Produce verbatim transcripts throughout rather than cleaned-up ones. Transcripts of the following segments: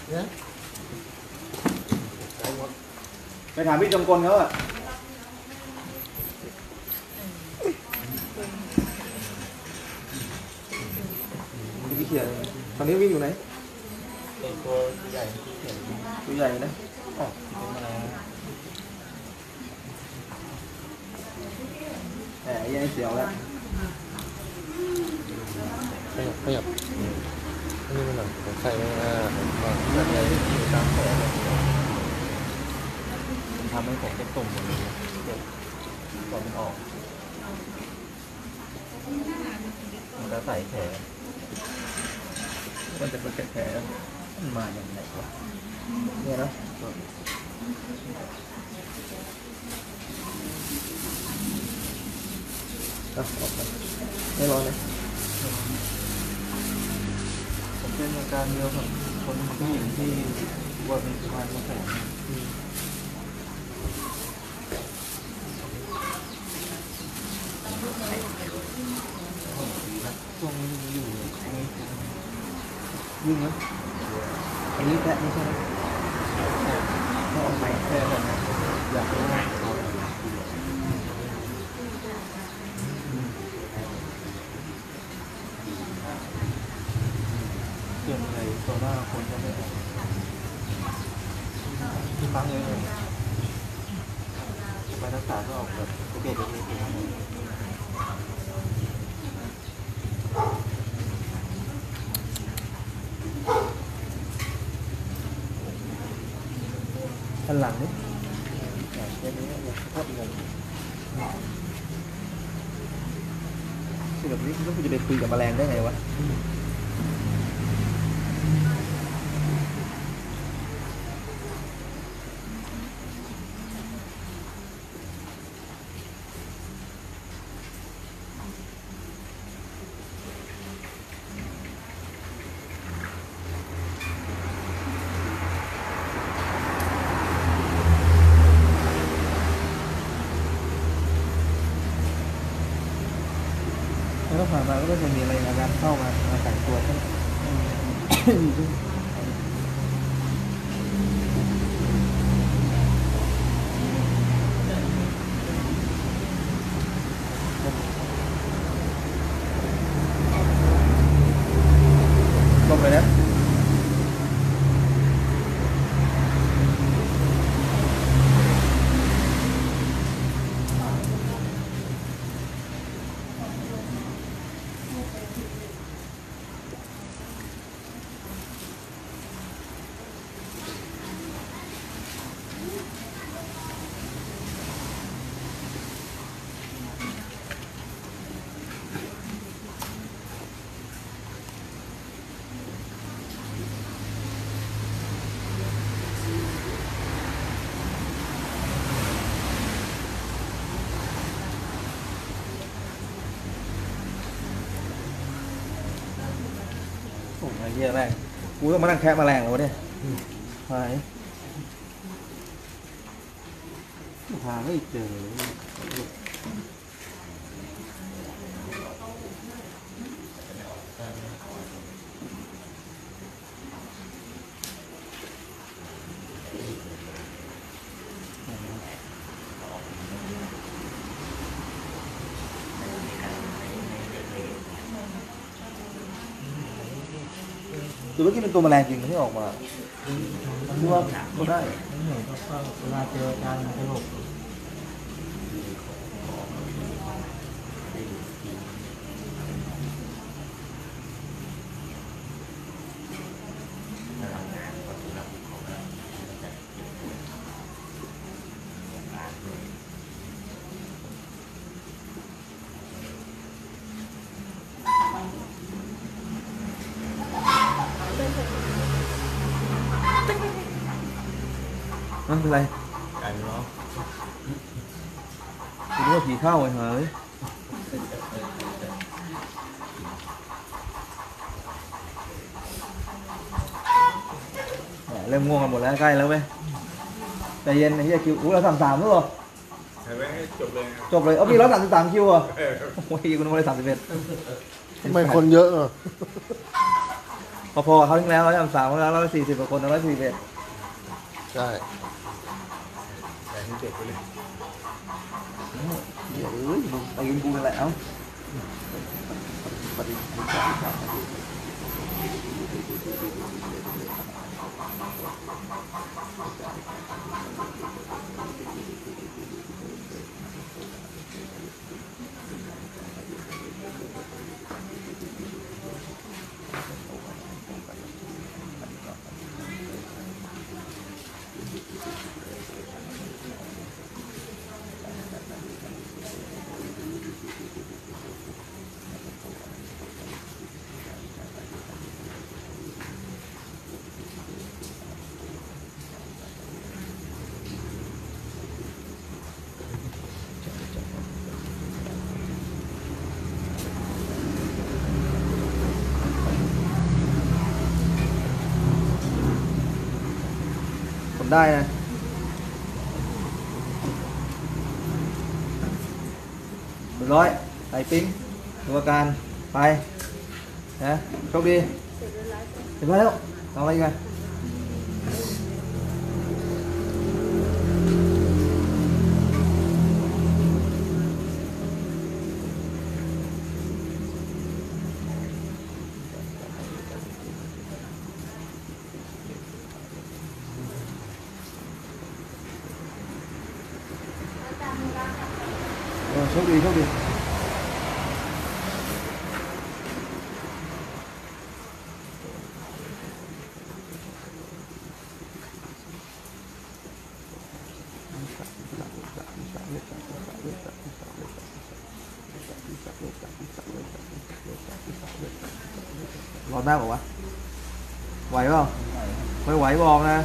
เนี่ยไปถามพี่จงกลเขาอะพี่เขียนตอนนี้วิ่งอยู่ไหนตัวใหญ่ที่เขียนตัวใหญ่นะอ๋อแหมยังเสียวแล้วขยับขยับนี่มันหนังผมใส่ไม่ได้ผมแบบอะไรตามแผลทำให้ผมเป็นตุ่มหมดเลยเดี๋ยวก่อนมันออกมันจะใส่แผลมันจะเป็นแผลมันมาอย่างไรวะเนี่ยนะอ่ะออกไปไม่ร้อนเลยผมเป็นอาการเดียวกับคนผู้หญิงที่ว่าเป็นสะพานมาแผลช่วงนี้อยู่ยิ่งนะอันนี้แค่นี้ใช่ไหมถ้าออกไปแค่นั้นอยากรู้ว่าเอาเตือนอะไรตัวหน้าคนก็ไม่ออกที่ฟังเยอะไปรักษาก็ออกแบบเด็กๆเล็กๆทันหลังนี่แค่นี้โคตรงงคือแบบนี้ก็จะไปคุยกับแมลงได้ไงวะแล้วผ่านมาก็ไม่เคยมีอะไรอาการเข้ามามาแต่งตัวทั้งลงเลยนะโอ้ยเหี้ยแม่งกูต้องมานั่งแคะแมลงแล้วเนี่ยหายหาไม่เจอตัวเมื่อกี้เป็นตัวแมลงจริงที่ออกมาคิดว่าก็ได้เวลาเจอการสรุปนั่นเป็นไรกันเนาะคิดว่าผีเข้าไอ้เฮ้ยเริ่มง่วงกันหมดแล้วใกล้แล้วเว้ยใจเย็นไอ้เหี้ยคิวอู้เราสามสามแล้วเหรอใช่ไหมให้จบเลยจบเลยเอาพี่ร้อยสามสิบสามคิวอ่ะโอ้ยคุณนึกว่าได้สามสิบเอ็ดทำไมคนเยอะอ่ะพอๆกับเขาทิ้งแล้วร้อยสามสามแล้วร้อยสี่สิบกว่าคนร้อยสี่สิบเอ็ดใช่แต่ที่เจ็บไปเลยเดี๋ยวเอ้ยมึงไปกินกูนั่นแหละเอ้าปฏิบัติการทำได้นะเรียบร้อยใส่ปิ้งดูอาการไปนะโชคดีเสร็จแล้วทำอะไรกันเออโชคดีโชคดีรอดได้ป่าวะไหวเปล่าไม่ไหวบอกนะ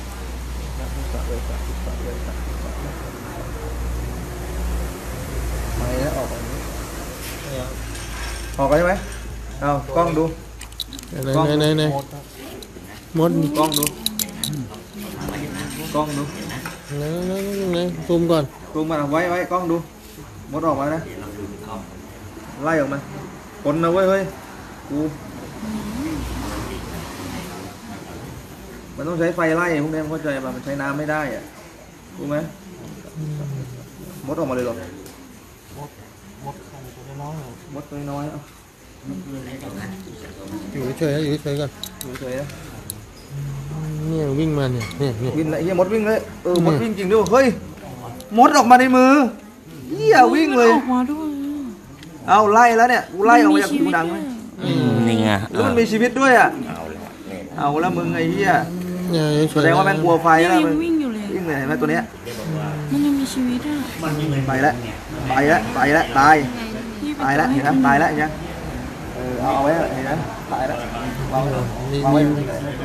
ไปแล้วออกแบบนี้ออกกันใช่ไหมเอากล้องดูไหนไหนไหนไหนมดกล้องดูกล้องดูไหนไหนไหนซูมก่อนซูมมาไว้ไว้กล้องดูมดออกมานะไล่ออกมาคนนะเว้ยเฮ้ยกูมันต้องใช้ไฟไล่พวกนี้เข้าใจป่ะมันใช้น้ำไม่ได้อ่ะรู้ไหมมดออกมาเลยหรอมดตัวน้อยมดตัวน้อยๆเอาอยู่เฉยๆอยู่เฉยๆก่อนอยู่เฉยๆนะเนี่ยวิ่งมาเนี่ยเนี่ยเนี่ยวิ่งเลยเฮียมดวิ่งเลยเออมดวิ่งจริงด้วยเฮ้ยมดออกมาในมือเฮียวิ่งเลยออกมาด้วยเอาไล่แล้วเนี่ยกูไล่ออกมาจากกูดังเลยนี่ไงแล้วมันมีชีวิตด้วยอ่ะเอาเลยนี่เอาแล้วมึงไอ้เหี้ยเนี่ยเฉแสยดงว่าแม่งกลัวไฟยังแล้วยัมึงงวิ่งอยู่เลยวิ่งเลยเห็นไหมตัวเนี้ยมันยังมีชีวิตอ่ะไปแล้วไปแล้วไปแล้วตายพี่ไปตายแล้วต่อเห็นไหมให้ตายแล้วเห็นไหมเออเอาเอาไว้เห็นไหมตายแล้ววางไว้นี่วางไว้นี่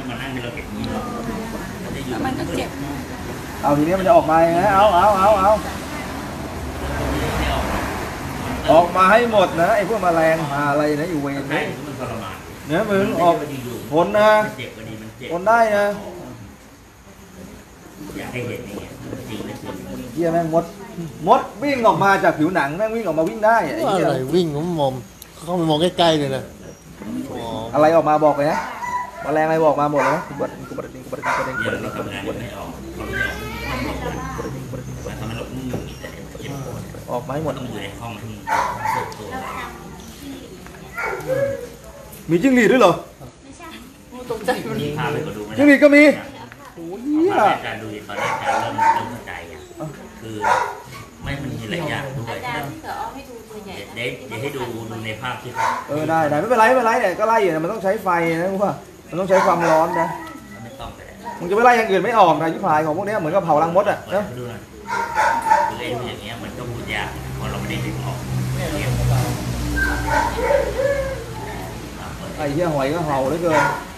แล้วมันก็เจ็บเอาทีนี้มันจะออกมาไงเอาเอาเอาเอาออกมาให้หมดนะไอ้พวกแมลงหาอะไรนะอยู่เวรนี้เนี่ยมึงออกทนนะทนได้นะอยากให้เห็นอย่างเงี้ยจริงไม่จริงเหี้ยแม่งมดมดวิ่งออกมาจากผิวหนังแม่งวิ่งออกมาวิ่งได้ไอ้ว่าเหี้ยอะไรวิ่งผมมองเข้าไปมองใกล้ๆเลยนะอ๋ออะไรออกมาบอกเลยนะแมลงอะไรบอกมาหมดเลยนะกูบดกูบดกูบดกูบดกูบดเดี๋ยวกูเราบดทำงานกูบดไม่ออกเขาไม่ออกมันทำให้เราอืมแต่เจ็บปวดออกมาให้หมดต้องอยู่ในห้องที่เสิร์ฟตัวมีจิ้งหรีดด้วยเหรอมีภาพไปก็ดูไหมจิ้งหรีดก็มีโอ้ยเหี้ยอาจารย์ดูตอนแรกอาจารย์เริ่มเริ่มเข้าใจอ่ะคือไม่มันมีหลายอย่างด้วยอาจารย์ที่เสือเอาให้ดูตัวใหญ่เดี๋ยวเดี๋ยวให้ดูดูในภาพที่เออได้ได้ไม่เป็นไรไม่เป็นไรเนี่ยก็ไล่อยู่นะมันต้องใช้ไฟนะรู้ป่ะมันต้องใช้ความร้อนนะไม่ต้องแต่มึงจะไปไล่อย่างอื่นไม่ออกนะยุพายของพวกเนี้ยเหมือนกับเผารังมดอ่ะเนาะเนาะดูหน่อยคือไอ้อย่างเงี้ยมันก็พูดยากเพราะเราไม่ได้ดึงออกไอ้เหี้ยหอยก็เห่าเหลือเกิน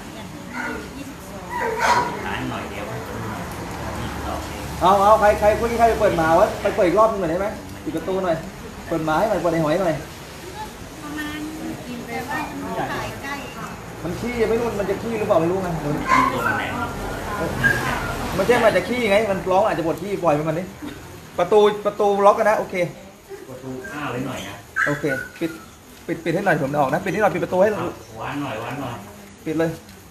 ท้ายหน่อยเดียวเอาเอาใครใครพวกนี้ใครไปเปิดหมาวะไปเปิดอีกรอบนึงหน่อยได้ไหมปิดประตูหน่อยเปิดหมาให้หน่อยเปิดไอ้หอยหน่อยมันขี้ไม่รู้มันจะขี้หรือเปล่าไม่รู้ไงมันตัวมันแรงมันใช่มันจะขี้ไงมันร้องอาจจะปวดขี้ปล่อยมันดิประตูประตูล็อกกันนะโอเคประตูอ้าไว้หน่อยนะโอเคปิดปิดปิดให้หน่อยผมจะออกนะปิดให้หน่อยปิดประตูให้หวานหน่อยหวานหน่อยปิดเลย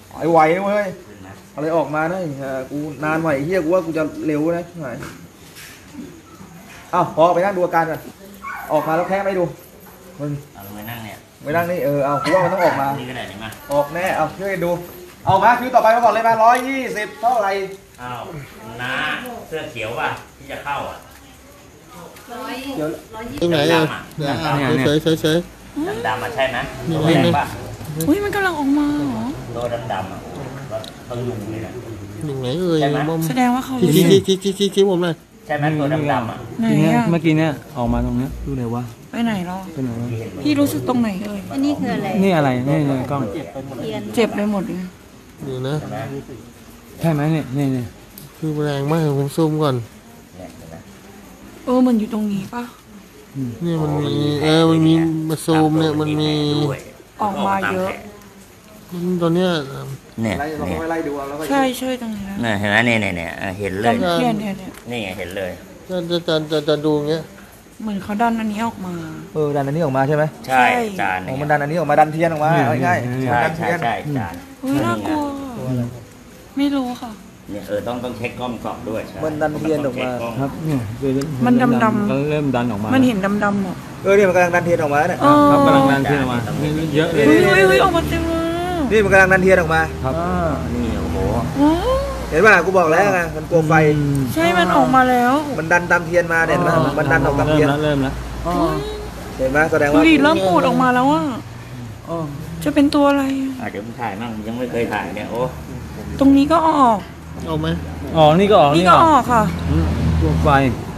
ไอ้ไหวนะเว้ยขึ้นนะอะไรออกมานะเออกูนานไหวไอ้เฮียกูว่ากูจะเร็วนะไหนอ้าวพอไปนั่งดูอาการก่อนออกมาแล้วแค่ไม่ดูมึงเอาลงไปนั่งเนี่ยไม่นั่งนี่เออเอากูว่ามันต้องออกมานี่ก็ได้นี่มาออกแน่เอาช่วยกันดูเอามาคิวต่อไปมาก่อนเลยมาร้อยยี่สิบเท่าไหร่อ้าวน้าเสื้อเขียวป่ะที่จะเข้าอ่ะเดี๋ยวตรงไหนอ่ะเดี๋ยวอ่ะเฉยเฉยเฉยดำๆอ่ะใช่ไหมนี่ตัวแดงป่ะอุ้ยมันกำลังออกมาเหรอตัวดำๆอ่ะรถต้องยุงเลยนะตรงไหนเอ่ยผมแสดงว่าเขาชี้ชี้ชี้ชี้ชี้ชี้ผมเลยใช่ไหมตัวดำๆอ่ะไหนทีเนี้ยอะเมื่อกี้เนี่ยออกมาตรงเนี้ยดูไหนวะไปไหนหรอเป็นไหนวะพี่รู้สึกตรงไหนเอ่ยอันนี้คืออะไรนี่อะไรนี่ในกล้องเทียนเจ็บไปหมดเลยดูนะใช่ไหมใช่ไหมเนี่ยนี่นี่คือแรงมากผมซูมก่อนเนี่ยเห็นไหมเออมันอยู่ตรงนี้ปะนี่มันมีเออมันมีมาซูมเนี่ยมันมีด้วยออกมาเยอะตอนเนี้ยเนี่ยไล่ลองเนี่ยไล่ดูเอาแล้วก็ใช่ใช่ตรงนี้นะเนี่ยเห็นไหมเนี่ยเนี่ยเนี่ยอ่ะเห็นเลยเนี่ยเนี่ยเนี่ยนี่ไงเห็นเลยจะจะจะจะจะดูเงี้ยเหมือนเขาดันอันนี้ออกมาเออดันอันนี้ออกมาใช่ไหมใช่ใช่จานอ๋อเนี่ยมันดันอันนี้ออกมาดันเทียนออกมาเอาง่ายๆใช่ดันใช่เทียนใช่จานเฮ้ยน่ากลัวไม่รู้ค่ะเนี่ยเออต้องต้องเช็คกล้องส่องด้วยใช่มันดันเทียนออกมาครับเนี่ยเริ่มันดำๆแล้วเริ่มดันออกมามันเห็นดำๆอ่ะเออเนี่ยมันกำลังดันเทียนออกมาเนี่ยเออครับกำลังดันขึ้นออกมานี่เยอะเลยเฮ้ยเฮ้ยเฮ้ยออกมาเต็มเลยนี่มันกำลังดันเทียนออกมาครับอ่านี่โอ้โหว้าวเห็นป่ะกูบอกแล้วไงมันกลัวไฟอืมใช่มันออกมาแล้วมันดันตามเทียนมาเนี่ยเห็นป่ะมันดันออกตามเริ่เทียมนแล้วเริ่มแล้วเห็นไหมแสดงดูว่าดิเริ่มปูดออกมาแล้วอ่ะจะเป็นตัวอะไรอะอ่ะเดี๋ยวมึงถ่ายมั่งมึงยังไม่เคยถ่ายเนี่ยโอ้ตรงนี้ก็ออกเอาไหมอ๋อนี่ก็ออกนี่ก็ออกค่ะอืมตัวไฟ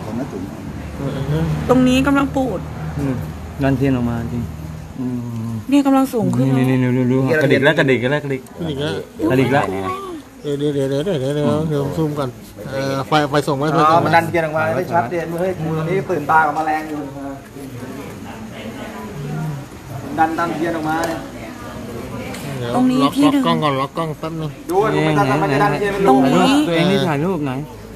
ตรงนี้กำลังปูดอืมดันเทียนออกมาจริงอืมเนี่ยกำลังสูงขึ้นนี่นี่นี่ดูดูกระดิกแล้วกระดิกแล้วกระดิกอีกแล้วกระดิกแล้วเดี๋ยวเดี๋ยวเดี๋ยวเดี๋ยวเดี๋ยวเดี๋ยวเดี๋ยวเดี๋ยวซูมก่อนเออไฟไฟส่งไว้ไฟอ๋ส่อง มันไว้ดันเทียนออกมาไม่ชัดเจนเฮ้ยกูตอนนี้ตื่นตากับแมลงอยู่ดันดันเทียนออกมาเนี่ยเดี๋ยวตรงนี้ล็อกพี่ล็อกดึงกล้องก่อนล็อกกล้องแป๊บนึงดูดูมันจะมันจะดันเทียนเป็นตรรูงนี้ตัวเองนี่ถ่ายรูปไหน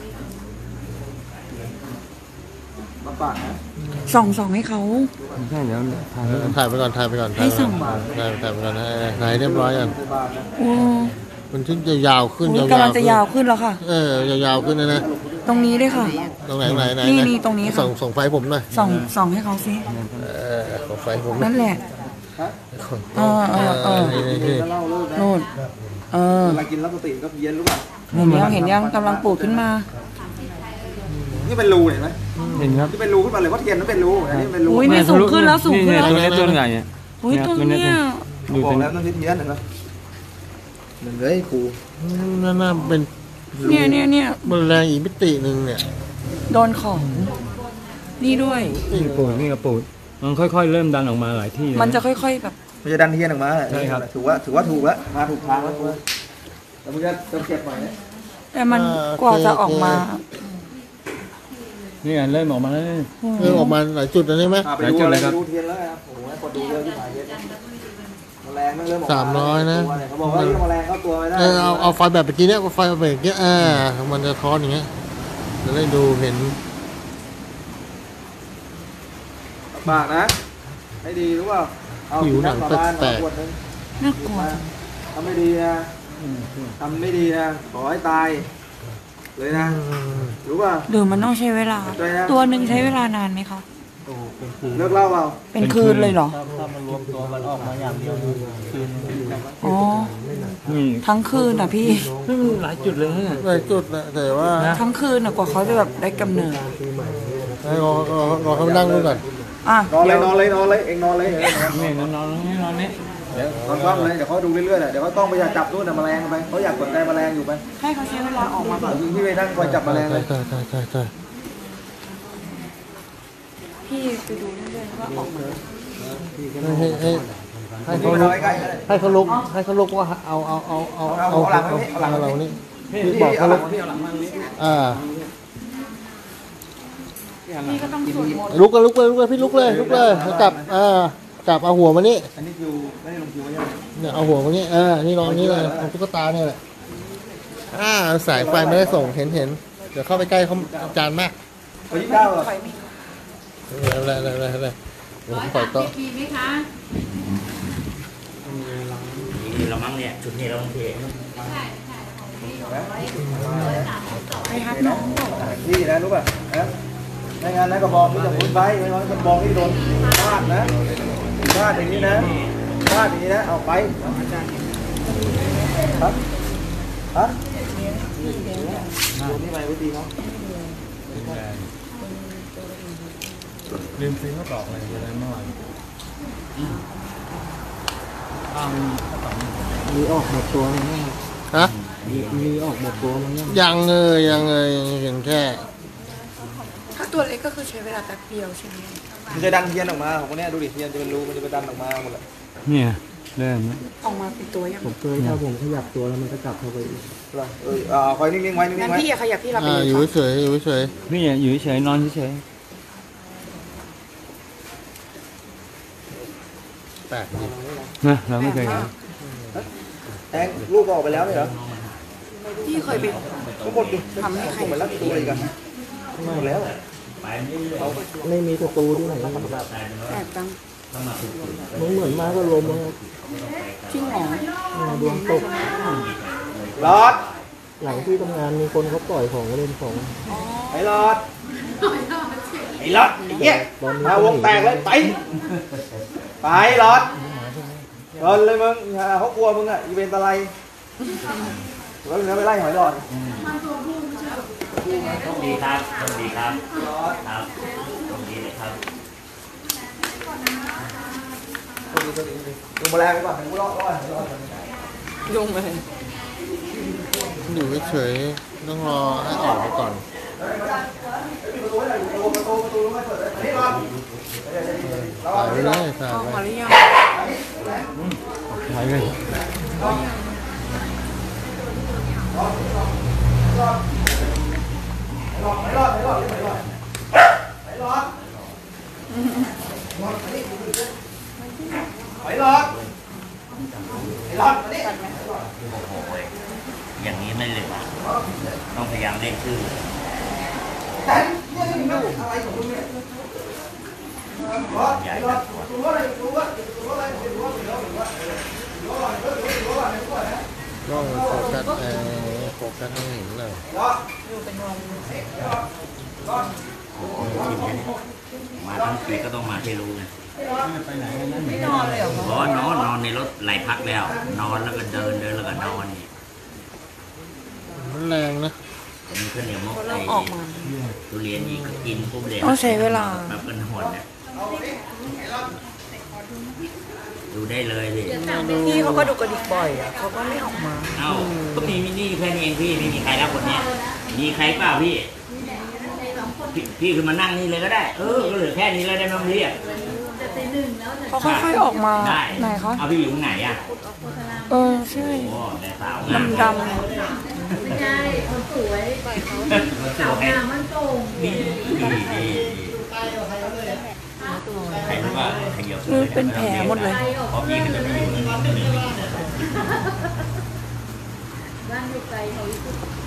มาปากนะส่องส่องให้เขาไม่ใช่เดี๋ยวถ่ายเอรูอปถ่ายไปก่อนถ่ายไปก่อนให้ส่งถ่ายถ่ายไปก่อนให้ถ่ายเรียบร้อยก่อนโอ้มันถึงจะยาวขึ้นอุ๊ยาวยกำลังจะยาวขึ้นแล้วค่ะเออยาวๆขึ้นนะนะตรงนี้ด้วยค่ะตรงไหนไหนไหนนี่ไหนี่ตรงนี้ค่ะส่งส่งไฟผมหน่อยส่องส่องให้เขาสิเออส่งไฟผมหน่อยนั่นแหละเออเออเออนี่นี่นี่เล่าเลิกนะนู่นเออเวลากินแล้วปกติก็เย็นรู้ป่ะเห็นยังเห็นยังกำลังปูดขึ้นมานี่เป็นรูเห็นไหมเห็นครับที่เป็นรูขึ้นมาเลยเพราะเทียนนั้นเป็นรูอันนี้เป็นรูอุ้ยนี่สูงขึ้นแล้วสูงขึ้นนี่แล้วตัวนี้ตัวใหญ่เนี่ยอุ้ยตัวเนี้ยดูบอเป็กนแล้วต้องเทียนเห็นไหมหนึ่งเลยครูนั่นน่าเป็นเนี่ยเนี่ยเนี่ยมันแรงอีกมิติหนึ่งเนี่ยโดนของ นี่ด้วยนี่ปูดนี่ก็ปูดมันค่อยๆ เริ่มดันออกมาหลายที่เลยมันจะค่อยๆแบบมันจะดันเทียนออกมาใช่ครับถือว่าถือว่าถูกแล้วมาถูกทางแล้วครูแต่มึงจะต้องเก็บหน่อยนะแต่มันกว่าจะออกมานี่ไงเริ่มออกมาแล้วเออออกมาหลายจุดแล้วใช่ไหมไปดูอะไรดูเทียนแล้วครับโอ้โหกดดูเยอะที่หมายเยอะแมลงมันเริ่มออกสามร้อยนะเขาบอกว่าแมลงเข้าตัวไม่ได้เออเอาเอาไฟแบบเมื่อกี้เนี่ยเอาไฟแบบเมื่อกี้อ่ามันจะท้อนอย่างเงี้ยจะได้ดูเห็นปากนะให้ดีรู้เปล่าเอาผิวหนังขวดแตกขวดนึงน่ากลัวทำไม่ดีนะทำไม่ดีนะขอให้ตายเลยนะรู้ป่ะหรือมันต้องใช้เวลาใจนะตัวหนึ่งใช้เวลานานไหมคะเลิกเล่าเปล่าเป็นคืนเลยเหรอถ้ามันรวมตัวมันออกมาอย่างเดียวคืนอ๋อนี่ทั้งคืนอ่ะพี่มันหลายจุดเลยเนี่ยหลายจุดนะแต่ว่าทั้งคืนอ่ะกว่าเขาจะแบบได้กำเนิดให้รอรอรอเขานั่งดูก่อนอ่ะนอนเลเดี๋ยยวนอนเลยนอนเลยเองนอนเลยนี่นอนนอนนี่นอนนี่เดี๋ยวนอนคว่ำเลยเดี๋ยวเขาดูเรื่อยๆเดี๋ยวเขาต้องไปจับนู่นน่ะแมลงไปเขาอยากสนใจแมลงอยู่ไปให้เขาใช้เวลาออกมาก่อนยิงที่ไปนั่งคอยจับแมลงเลยใช่ใช่ใช่ใช่พี่ไปดูเรื่อยๆว่าออกมาให้ให้ให้เขาลุกให้เขาลุกให้เขาลุกว่าเอาเอาเอาเอาเอาเอาเอาเรานี่พี่บอกเขาลุกอ่าพี่ก็ต้องสวดมนต์ลุกเลยลุกเลยลุกเลยพี่ลุกเลยลุกเลยจับอ่าจับเอาหัวมานี่อันนี้คิวไม่ได้ลงคิวไว้ยังเนี่ยเอาหัวมานี่อ่านี่ลองนี่เลยเอาตุ๊กตาเนี่ยแหละอ่าสายไฟไม่ได้ส่งเห็นเห็นเดี๋ยวเข้าไปใกล้เขาอาจารย์มากวันที่เก้าเหรอไฟมีอะไรอะไรอะไรอะไรผมปล่อยโต๊ะนี่เราแล้วมั้งเนี่ยชุดนี้เราต้องเทไปฮักน้องบอกพี่นะรู้ป่ะนะในงานนะกระบอกนี่จะพ้นไปไม่งั้นกระบอกนี่โดนฟาดนะฟาดอย่างนี้นะฟาดอย่างนี้นะเอาไปครับฮะโดนนี่ไปไว้ตีเขาลืมซื้อข้าวตอกอะไรอะไรเมื่อวานข้าวข้าวตอกมีออกหมดตัวมั้งฮะมีออกหมดตัวมั้งยังเลยยังเลยยังเห็นแค่ถ้าตัวเล็กก็คือใช้เวลาแป๊บเดียวใช่ไหมมันจะดันเทียนออกมาของคนนี้ดูดิเทียนจะเป็นรูมันจะไปดันออกมาหมดเลยเนี่ยเริ่มแล้วออกมาเป็นตัวยังผมเคยถ้าผมขยับตัวแล้วมันก็กลับเข้าไปอีกเหรอเออเอาคอยนิ่งๆไว้นิ่งั้งนๆไว้พี่อย่าขยับพี่รับไปอ่าเลยอยู่ค่ะเฉยอยู่เฉยพี่อย่าอยู่เฉยๆนอนเฉยแปลกดีๆนะเราไม่เคยเห็นแทงลูกออกไปแล้วไม่เหรอพี่เคยไปทุกคนดิทำให้ใครหมดแล้วตัวอีกอะหมดแล้วไม่มีศัตรูที่ไหนแอบจังมันเหมือนมาก็ลมนะครับจริงเหรอดวงตกรอดหลังที่ทำงานมีคนเขาปล่อยของเล่นของไอ้รอดไอ้รอดไอ้เหี้ยมาวงแตกเลยไปไปรอดเดินเลยมึงอย่าเขากลัวมึงอ่ะอีเวนต์อะไรแล้วเนื้อไปไล่หอยหลอดโชคดีครับโชคดีครับครับโชคดีเลยครับดูแมลงไปก่อนถึงกูรอดรอดรอดยุ่งเลยอยู่เฉยต้องรอให้ออกไปก่อนถ่ายไปเลยถ่ายออกไปมาหรือยังไปเลยหอยหลอดไอ้หลอดมาดิโอ้โหอย่างนี้ไม่เหลือต้องพยายามเล่นชื่อแต่เนี่ยนี่มันอะไรของมึงเนี่ยหลอดใหญ่หลอนะดรู้อะไรรู้ว่ารู้อะไรรู้ว่ารู้ว่ารู้ว่ารู้ว่ารู้ว่ารู้ว่านะกล้องโฟกัสเอ่อโฟกัสให้เห็นเลยหลอดมาทั้งปีก็ต้องมาให้รู้ไงไม่นอนเลยเหรอเพราะว่านอนนอนในรถไหลพักแล้ว นอนแล้วก็เดินเดินแล้วก็นอนนี่มันแรงนะมีข้าวเหนียวมกเขาไอ้เริ่มออกมาทุเรียนอีกก็กินปุ๊บเลยต้องใช้เวลาแบบเป็นหอนเนี่ยดูได้เลยดิพี่เขาก็ดูกระดิกบ่อยอ่ะเขาก็ไม่ออกมาเอ้าก็มีมินี่แค่นี้เองพี่ไม่มีใครแล้วคนเนี้ยมีใครเปล่าพี่พี่พี่คือมานั่งนี่เลยก็ได้เออก็เหลือแค่นี้แล้วได้ไหมพี่อ่ะเขาค่อยๆออกมาได้ไหนคะเอาพี่อยู่ตรงไหนอ่ะเออใช่โอ้แต่สาวดำดำใช่คนสวยสาวงามมันโก่งดีดีดีใครรู้ว่าใครเยอะคือเป็นแผลหมดเลยเพราะพี่ก็จะไม่อยู่ในนี้เลยบ้านอยู่ไกลเขาอีก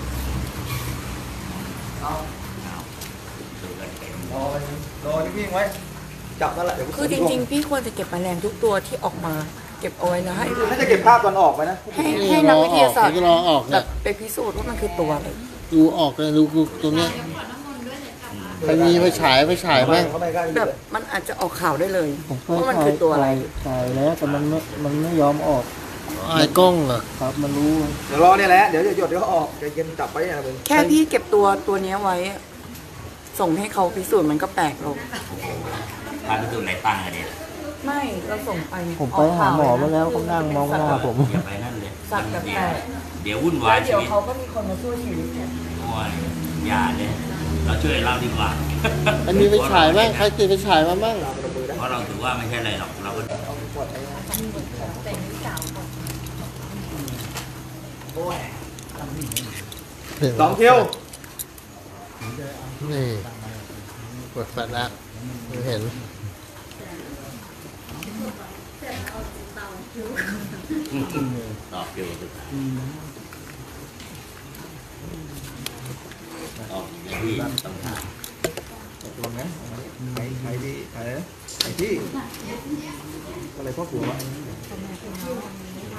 ดูกันเป็นรอรอนิ่งๆไว้จับนั่นแหละเดี๋ยวคือจริงๆ พี่ควรจะเก็บแมลงทุกตัวที่ออกมา เก็บเอาไว้แล้วให้น่าจะเก็บภาพตอนออกไปนะให้ให้นักวิทยาศาสตร์นี่รอออกแบเนี่ยบไปพิสูจน์ว่ามันคือตัวอะไรดูออกเลยดูดูตรงเนี้ยใครมีไฟฉายไฟฉายไหมเขาไม่กล้าอยู่แบบเลยมันอาจจะออกข่าวได้เลยว่ามันคือตัวอะไรถ่ายแล้วแต่มันไม่มันไม่ยอมออกไอ้กล้องเหรอครับมันรู้เดี๋ยวรอเนี่ยแหละเดี๋ยวหยดเดี๋ยวเขาออกใจเย็นจับไปเนี่ยมึงแค่พี่เก็บตัวตัวเนี้ยไว้ ส่งให้เขาพิสูจน์มันก็แปลกหรอกพาไปดูไหนตั้งกันเนี่ยไม่เราส่งไปผมไปหาหมอมาแล้วเขานั่งมองหน้าผมอย่าไปนั่นเลยสัตว์แบบแปลกเดี๋ยววุ่นวาแล้ยว ชีเดี๋ยววิตเขาก็มีคนมาช่วยชีวิตเนี่ยโอ้ยอย่าเลยเราช่วยเราดีกว่ามันมีไฟฉายไหมใครติดไฟฉายมาบ้างเพราะเราถือว่าไม่ใช่อะไรหรอกเราก็สองเที่ยวนี่กดแฟลชแล้วไม่เห็นตอบอยู่สุดท้ายตอบอย่างที่ต้องถามตกลงนะใครใครที่ใครนะใครที่อะไรพ่อผัววะ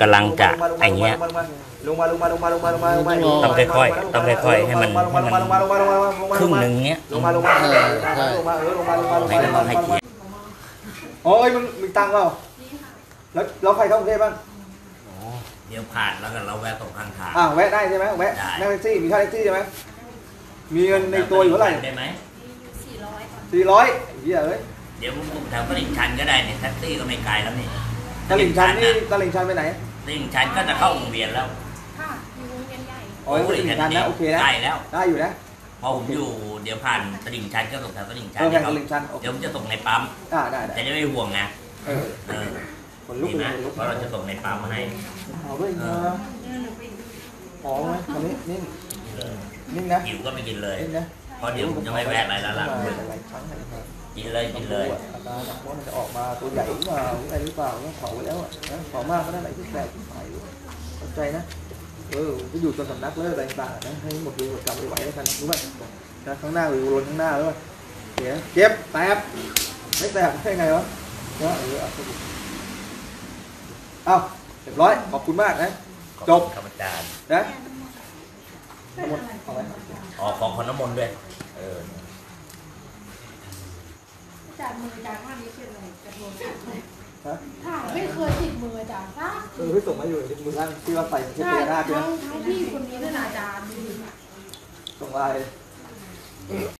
กำลังจะไอ้เงี้ยลงมาลงมาลงมาลงมาลงมาลงมาต้องค่อยๆต้องค่อยๆให้มันลงมาลงมาลงมาลงมาลงมาลงมาครึ่งหนึ่งเงี้ยลงมาลงมาลงมาลงมาเออลงมาลงมาลงให้มาลงมัมานให้เกียรติโอ้ยมึงมีตังค์เปล่าแล้วแล้วใครเข้ากรุงเทพบ้างเดี๋ยวผ่านแล้วกันเราแวะตรงข้างทางอ่าแวะได้ใช่ไหมแวะนั่งแท็กซี่มีค่าแท็กซี่ใช่ไหมมีเงินในตัวอยู่เท่าไหร่ได้ไหมสี่ร้อยสี่ร้อยเหี้ยเอ้ยเดี๋ยวผมแถวตลิ่งชันก็ได้เนี่ยแท็กซี่ก็ไม่ไกลแล้วนี่ตลิ่งชันนี่ตลิ่งชันไปไหนตลิ่งชันก็จะเข้าวงเวียนแล้วค่ะอยู่วงเวียนใหญ่อ๋อตลิ่งชันนะโอเคนะใกล้แล้วได้อยู่นะพอผมอยู่เดี๋ยวผ่านตลิ่งชันก็ส่งแถวตลิ่งชันเออแพงเดี๋ยวตลิ่งชันโอเคเดี๋ยวผมจะส่งในปั๊มอ่าได้ได้จะได้ไม่ห่วงนะเออเออคนลุกดีเลไหมยลุกเพราะเราจะส่งในปั๊มมาให้เอาด้วยนะอ๋อไหมตอนนี้นิ่งนิ่งนะหิวก็ไปกินเลยนิ่งนะเพราะเดี๋ยวผมจะไม่แวะอะไรแล้วล่ะอะไรครั้งไหนครับกินเลยกินเลยอาการจากมดมันจะออกมาตัวใหญ่หรือเปล่าอะไรหรือเปล่าเผาไปแล้วอ่ะนะเผามากก็ได้ไหลที่แตกที่หายเข้าใจนะเออก็อยู่จนสำนักเลิกอะไรต่างๆนะให้หมดดูหมดกรรมไปไหวแล้วกันรู้ป่ะนะข้างหน้าหรือวนข้างหน้าแล้วป่ะเสียเจ็บแตบไม่แตบได้ไงวะเนาะเออเอาเรียบร้อยขอบคุณมากนะจบขอบคุณครับอาจารย์นะทั้งหมดเอาไว้อ๋อของคนน้ำมนต์ด้วยเอออาจารย์มืออาจารย์ท่านี้เป็นอะไรกระโดดฮะค่ะไม่เคยติดมืออาจารย์ซะเออพี่ส่งมาอยู่ในมือข้างที่ว่าใส่เชือกใช่พญานาคใช่ไหมทั้งทั้งพี่คนนี้ด้วยนะอาจารย์ส่งไลน์